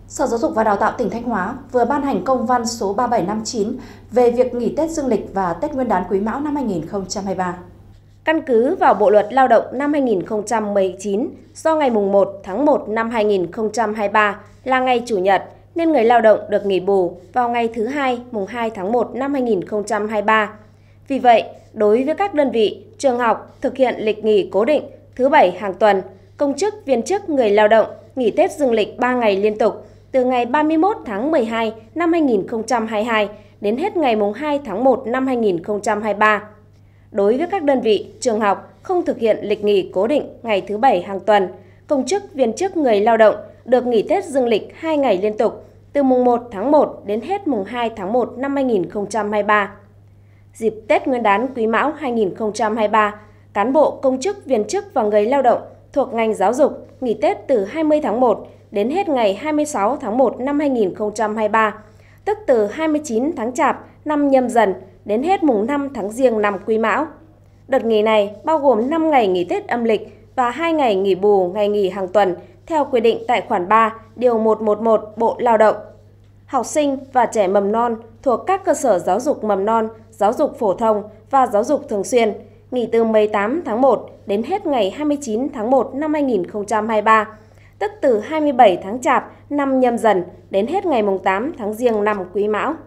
Sở Giáo dục và Đào tạo tỉnh Thanh Hóa vừa ban hành công văn số 3759 về việc nghỉ Tết Dương lịch và Tết Nguyên đán Quý Mão năm 2023. Căn cứ vào Bộ luật Lao động năm 2019, do ngày 1 tháng 1 năm 2023 là ngày Chủ nhật, nên người lao động được nghỉ bù vào ngày thứ Hai, mùng 2 tháng 1 năm 2023. Vì vậy, đối với các đơn vị, trường học thực hiện lịch nghỉ cố định thứ Bảy hàng tuần, công chức, viên chức, người lao động nghỉ Tết Dương lịch 3 ngày liên tục từ ngày 31 tháng 12 năm 2022 đến hết ngày mùng 2 tháng 1 năm 2023. Đối với các đơn vị, trường học không thực hiện lịch nghỉ cố định ngày thứ Bảy hàng tuần, công chức, viên chức, người lao động được nghỉ Tết Dương lịch 2 ngày liên tục từ mùng 1 tháng 1 đến hết mùng 2 tháng 1 năm 2023. Dịp Tết Nguyên đán Quý Mão 2023, cán bộ, công chức, viên chức và người lao động thuộc ngành giáo dục nghỉ Tết từ 20 tháng 1 đến hết ngày 26 tháng 1 năm 2023, tức từ 29 tháng Chạp năm Nhâm Dần đến hết mùng 5 tháng Giêng năm Quý Mão. Đợt nghỉ này bao gồm 5 ngày nghỉ Tết âm lịch và 2 ngày nghỉ bù ngày nghỉ hàng tuần theo quy định tại khoản 3, điều 111 Bộ Lao động. Học sinh và trẻ mầm non thuộc các cơ sở giáo dục mầm non, giáo dục phổ thông và giáo dục thường xuyên nghỉ từ 18 tháng 1 đến hết ngày 29 tháng 1 năm 2023, tức từ 27 tháng Chạp năm Nhâm Dần đến hết ngày 8 tháng Giêng năm Quý Mão.